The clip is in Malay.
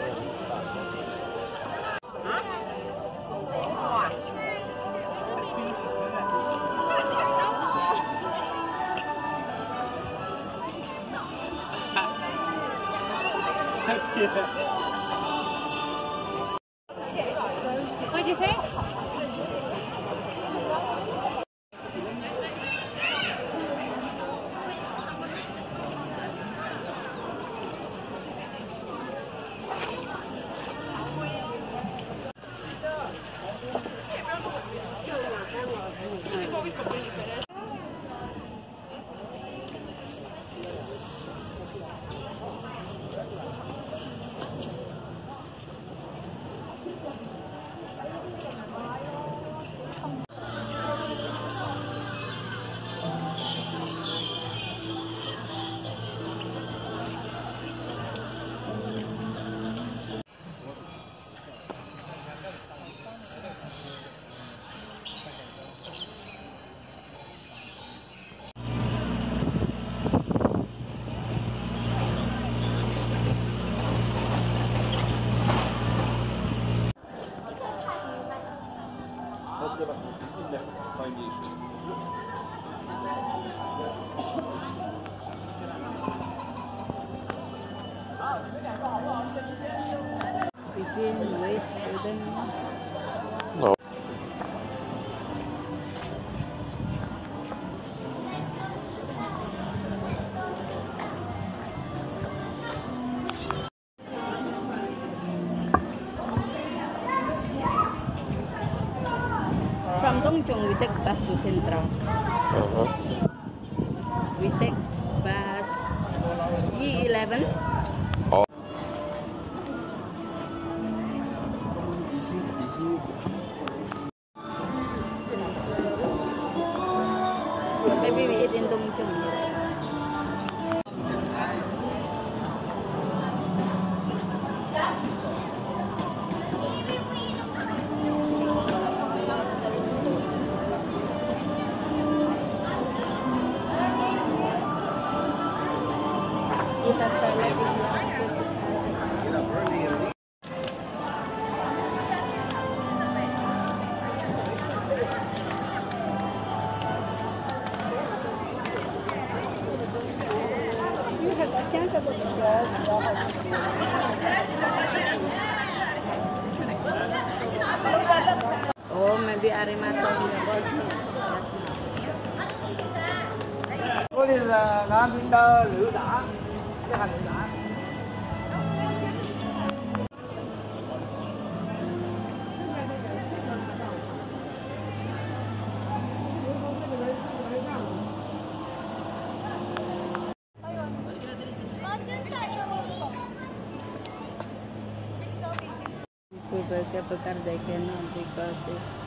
What'd you say? Begin, wait, then. No. From Dongchong, we take bus to Central. We take bus E11. Oh. Maybe we eat in Dongchong. Oh, maybe Arimato. Có đi là nó bên đó lửa đá, cái hành lửa đá. Bekerja because it's